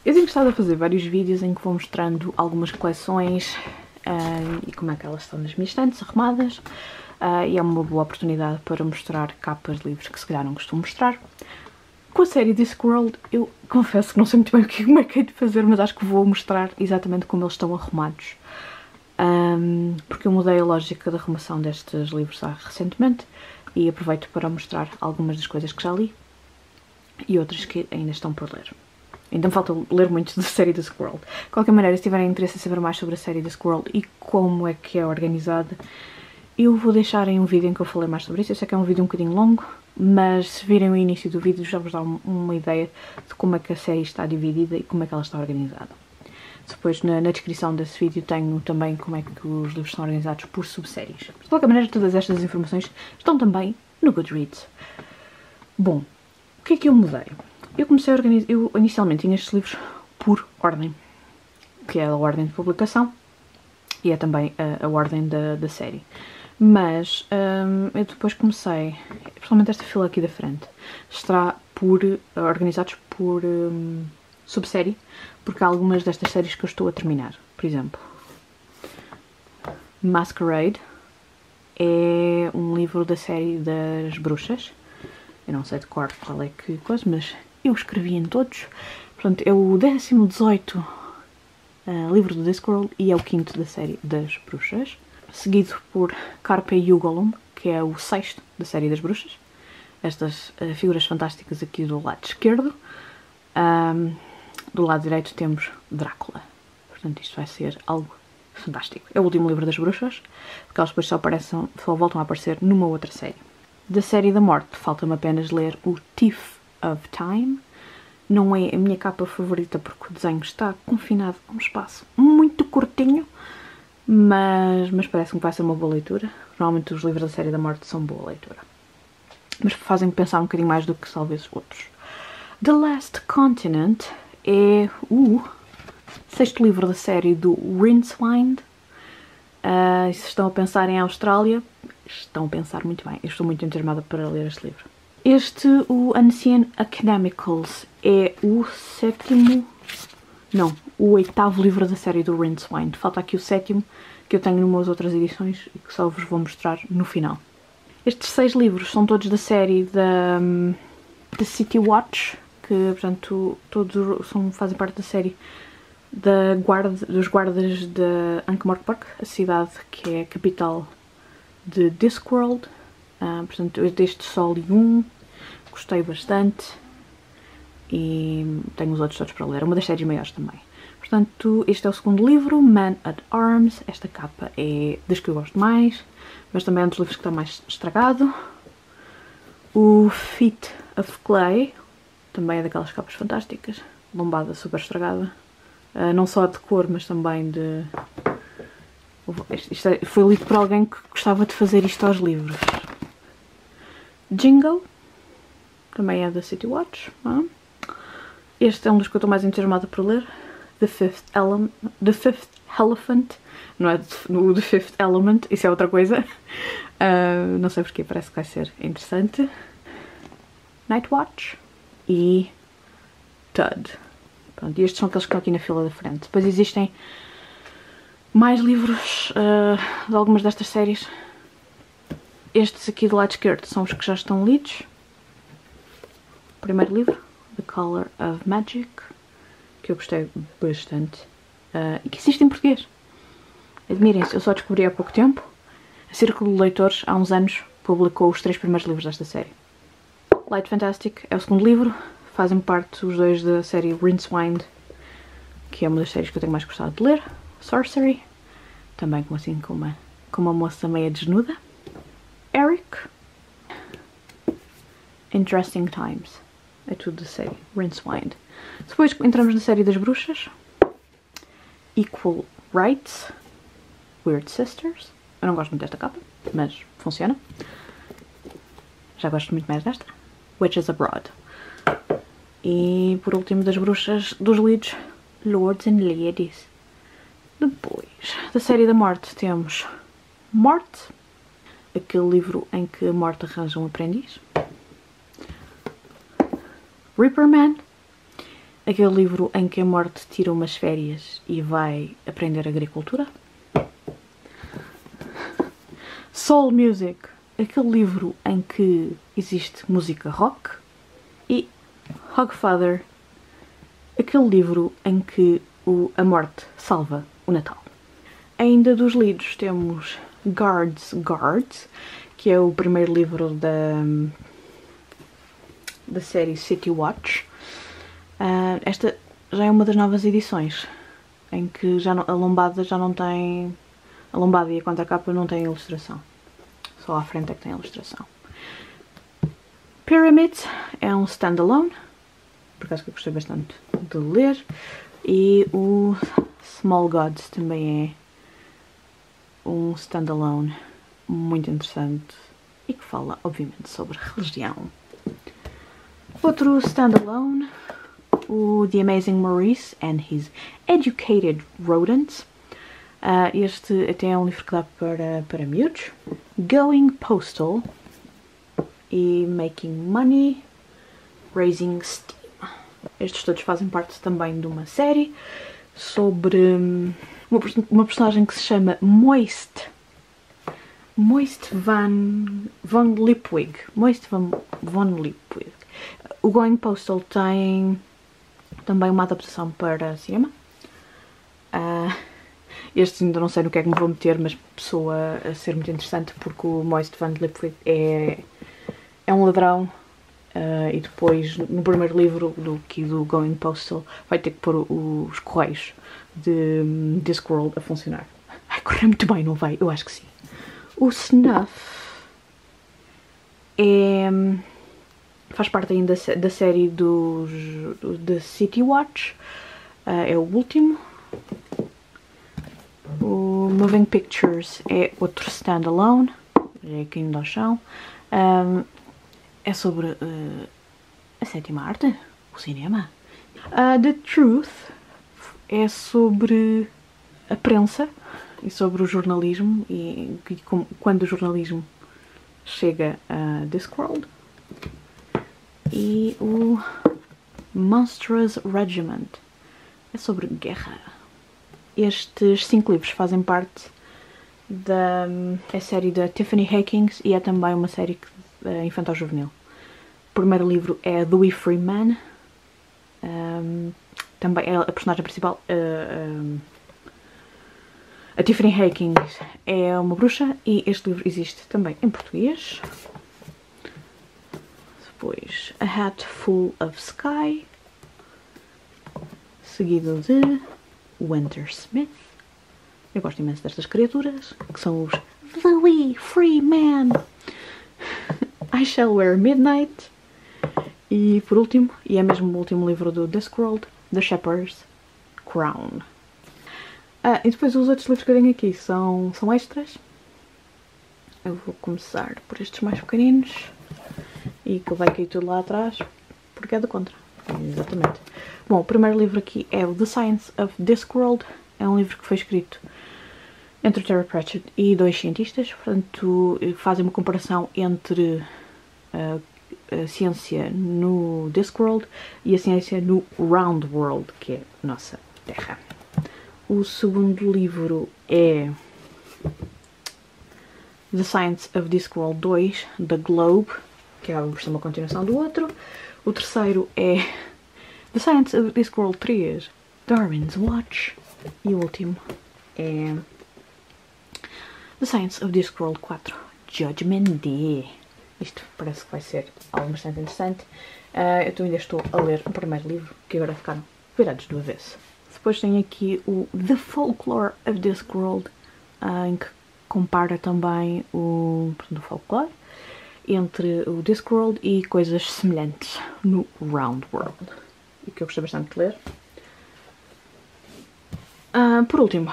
Eu tenho estado a fazer vários vídeos em que vou mostrando algumas coleções e como é que elas estão nas minhas estantes, arrumadas. E é uma boa oportunidade para mostrar capas de livros que se calhar não costumo mostrar. Com a série Discworld, eu confesso que não sei muito bem como é que hei de fazer, mas acho que vou mostrar exatamente como eles estão arrumados. Porque eu mudei a lógica da arrumação destes livros recentemente e aproveito para mostrar algumas das coisas que já li e outras que ainda estão por ler. Ainda me falta ler muito da série Discworld. De qualquer maneira, se tiverem interesse em saber mais sobre a série Discworld e como é que é organizada, eu vou deixar em um vídeo em que eu falei mais sobre isso. Eu sei que é um vídeo um bocadinho longo, mas se virem o início do vídeo já vos dá uma ideia de como é que a série está dividida e como é que ela está organizada. Depois na descrição desse vídeo tenho também como é que os livros são organizados por subséries. De qualquer maneira, todas estas informações estão também no Goodreads. Bom, o que é que eu mudei? Eu comecei a organizar, eu inicialmente tinha estes livros por ordem, que é a ordem de publicação e é também a ordem da série. Mas eu depois comecei, principalmente esta fila aqui da frente, estará organizados por subsérie, porque há algumas destas séries que eu estou a terminar. Por exemplo, Masquerade é um livro da série das bruxas. Eu não sei de cor qual é que coisa, mas eu escrevi em todos. Portanto, é o 18º livro do Discworld e é o 5º da série das bruxas. Seguido por Carpe Jugolum, que é o 6º da série das bruxas. Estas figuras fantásticas aqui do lado esquerdo. Do lado direito temos Drácula. Portanto, isto vai ser algo fantástico. É o último livro das bruxas, porque elas depois só voltam a aparecer numa outra série. Da série da morte, falta-me apenas ler o Thief of Time. Não é a minha capa favorita porque o desenho está confinado a um espaço muito curtinho, mas parece-me que vai ser uma boa leitura. Normalmente os livros da série da morte são boa leitura, mas fazem-me pensar um bocadinho mais do que talvez outros. The Last Continent é o 6º livro da série do Rincewind. Se estão a pensar em Austrália, estão a pensar muito bem. Eu estou muito entusiasmada para ler este livro. O Ancient Academicals, é o 8º livro da série do Rincewind. Falta aqui o 7º, que eu tenho numas outras edições e que só vos vou mostrar no final. Estes 6 livros são todos da série da City Watch, que, portanto, todos fazem parte da série dos guardas de Ankh-Morpork, a cidade que é a capital de Discworld. Portanto, eu deste só li um, gostei bastante e tenho os outros todos para ler. É uma das séries maiores também. Portanto, este é o 2º livro, Man at Arms. Esta capa é das que eu gosto mais, mas também é um dos livros que está mais estragado. O Feet of Clay também é daquelas capas fantásticas, lombada super estragada, não só de cor, mas também de... Isto foi lido por alguém que gostava de fazer isto aos livros. Jingle, também é da City Watch. Este é um dos que eu estou mais entusiasmada por ler. The Fifth Elephant, não é The Fifth Element, isso é outra coisa. Não sei porquê, parece que vai ser interessante. Night Watch e Tud. Pronto, e estes são aqueles que estão aqui na fila da frente. Depois existem mais livros de algumas destas séries. Estes aqui do lado esquerdo são os que já estão lidos. O primeiro livro, The Color of Magic, que eu gostei bastante e que existe em português. Admirem-se, eu só descobri há pouco tempo. A Círculo de Leitores, há uns anos, publicou os 3 primeiros livros desta série. Light Fantastic é o 2º livro, fazem parte os 2 da série Rincewind, que é uma das séries que eu tenho mais gostado de ler. Sorcery, também com uma moça meia desnuda. Eric, Interesting Times, é tudo da série Rincewind. Depois entramos na série das bruxas. Equal Rights, Weird Sisters. Eu não gosto muito desta capa, mas funciona. Já gosto muito mais desta. Witches Abroad. E por último das bruxas dos lidos, Lords and Ladies. Depois, da série da morte temos Morte, aquele livro em que a morte arranja um aprendiz. Reaper Man, aquele livro em que a morte tira umas férias e vai aprender agricultura. Soul Music, aquele livro em que existe música rock. E Hogfather, aquele livro em que a morte salva o Natal. Ainda dos lidos temos Guards, que é o primeiro livro da série City Watch. Esta já é uma das novas edições, em que a lombada já não tem... A lombada e a contracapa não têm ilustração. Só à frente é que tem ilustração. Pyramid é um standalone, por acaso que eu gostei bastante de ler. E o Small Gods também é um standalone muito interessante e que fala, obviamente, sobre religião. Outro standalone, o The Amazing Maurice and His Educated Rodents. Este até é um livro que dá para miúdos. Going Postal e Making Money, Raising Steam. Estes todos fazem parte também de uma série sobre uma personagem que se chama Moist Van Lipwig. Moist Van Lipwig. O Going Postal tem também uma adaptação para cinema. Este ainda não sei no que é que me vou meter, mas pessoa a ser muito interessante porque o Moist Van Lipwig é um ladrão. E depois, no primeiro livro do Going Postal, vai ter que pôr os correios de Discworld a funcionar. Vai correr muito bem, não vai? Eu acho que sim. O Snuff faz parte ainda da série da City Watch. É o último. O Moving Pictures é outro standalone. É caindo ao chão. É sobre a sétima arte, o cinema. The Truth é sobre a prensa e sobre o jornalismo e quando o jornalismo chega a Discworld. E o Monstrous Regiment é sobre guerra. Estes 5 livros fazem parte da série da Tiffany Hackings e é também uma série infantil-juvenil. O primeiro livro é The We Free Man. Também é a personagem principal. A Tiffany Hackings é uma bruxa e este livro existe também em português. Depois A Hat Full of Sky, seguido de Winter Smith. Eu gosto imenso destas criaturas, que são os The We Free Man. I Shall Wear Midnight. E por último, e é mesmo o último livro do Discworld, The Shepherd's Crown. E depois os outros livros que eu tenho aqui são extras. Eu vou começar por estes mais pequeninos. E que vai cair tudo lá atrás, porque é do contra. Exatamente. Bom, o primeiro livro aqui é o The Science of Discworld. É um livro que foi escrito entre o Terry Pratchett e 2 cientistas. Portanto, fazem uma comparação entre a ciência no Discworld e a ciência no Round World, que é a nossa Terra. O segundo livro é The Science of Discworld 2, The Globe, que é uma continuação do outro. O terceiro é The Science of Discworld 3, Darwin's Watch. E o último é The Science of Discworld 4, Judgment Day. Isto parece que vai ser algo bastante interessante. Eu ainda estou a ler o primeiro livro, que agora ficaram virados do avesso. Depois tem aqui o The Folklore of Discworld, em que compara também o folclore entre o Discworld e coisas semelhantes no Round World. E que eu gostei bastante de ler. Por último,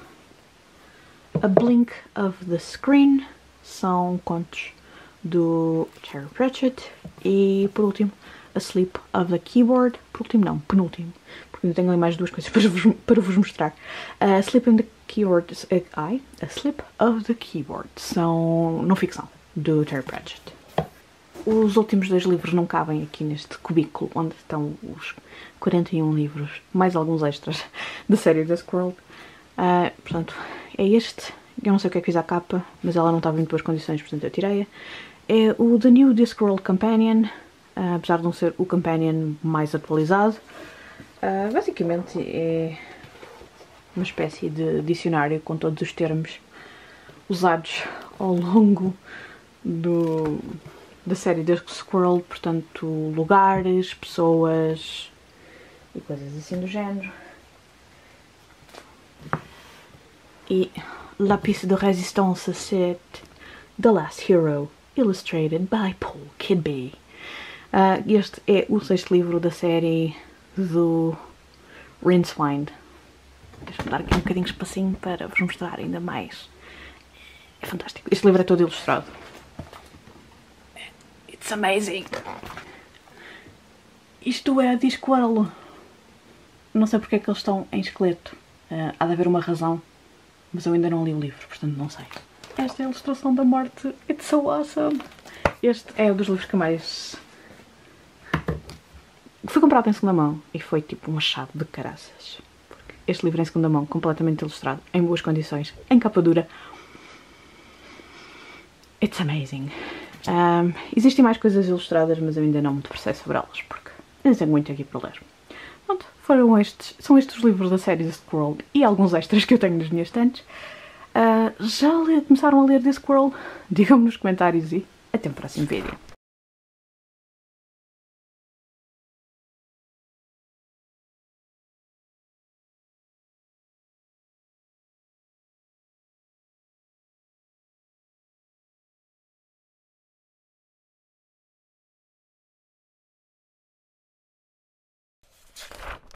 A Blink of the Screen, são contos do Terry Pratchett. E por último, A Slip of the Keyboard. Por último não, penúltimo, porque ainda tenho ali mais 2 coisas para vos mostrar. A Slip of the Keyboard, A Slip of the Keyboard, são não ficção, do Terry Pratchett. os últimos 2 livros não cabem aqui neste cubículo onde estão os 41 livros, mais alguns extras da série Discworld. Portanto, é este. Eu não sei o que é que fiz à capa, mas ela não estava em boas condições, portanto eu tirei-a. É o The New Discworld Companion, apesar de não ser o Companion mais atualizado. Basicamente é uma espécie de dicionário com todos os termos usados ao longo da série Discworld, portanto lugares, pessoas e coisas assim do género. E La Piece de Résistance, c'est The Last Hero, illustrated by Paul Kidby. Este é o 6º livro da série do Rincewind. Deixa-me dar aqui um bocadinho de espacinho para vos mostrar ainda mais. É fantástico. Este livro é todo ilustrado. It's amazing! Isto é a Discworld. Não sei porque é que eles estão em esqueleto. Há de haver uma razão, mas eu ainda não li o livro, portanto não sei. Esta é a ilustração da morte. It's so awesome! Este é um dos livros que mais... Fui comprado em segunda mão e foi tipo um achado de caraças. Porque este livro em segunda mão, completamente ilustrado, em boas condições, em capa dura. It's amazing. Existem mais coisas ilustradas, mas eu ainda não me debrucei sobre elas, porque não tenho muito aqui para ler. Pronto, são estes os livros da série Discworld e alguns extras que eu tenho nas minhas estantes. Já começaram a ler Discworld? Digam-me nos comentários e até o próximo vídeo.